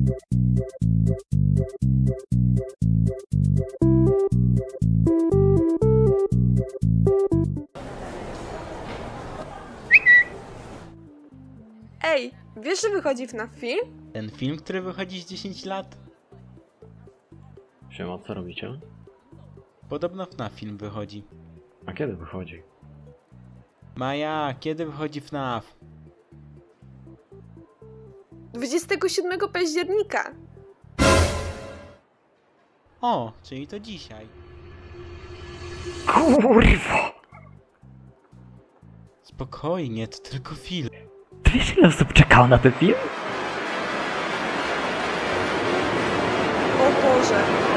Ej, wiesz, że wychodzi FNAF film? Ten film, który wychodzi z 10 lat? Siema, co robicie? Podobno FNAF film wychodzi. A kiedy wychodzi? Maja, kiedy wychodzi FNAF? 27 października. O, czyli to dzisiaj. Kurwa! Spokojnie, to tylko film. Ty wiesz, ile osób czekało na ten film? O Boże.